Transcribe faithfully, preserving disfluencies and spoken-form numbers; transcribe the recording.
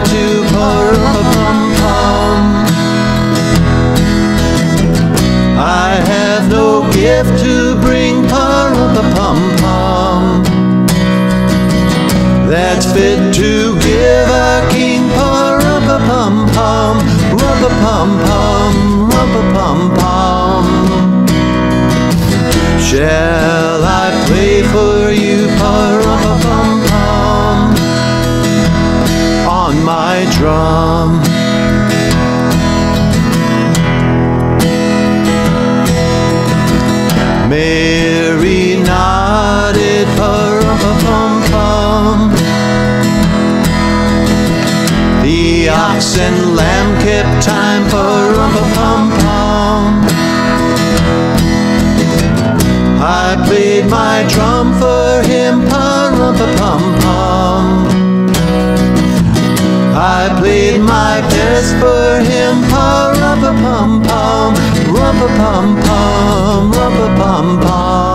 to pa-rum-pa-pum-pum. I have no gift to bring pa-rum-pa-pum-pum that's fit to give a king. Pa-rum-pa-pum-pum, rum-pa-pum-pum, rum-pa-pum-pum. Shall I play for you pa-rum-pa-pum-pum on my drum? Mary nodded pa-rum-pa-pum-pum. The ox and lamb kept time pa-rum-pa-pum-pum. I played my drum for him pa-rum-pa-pum-pum. I played my best for him pa-rum-pa-pum-pum, rum-pa-pum-pum, rum-pa-pum-pum.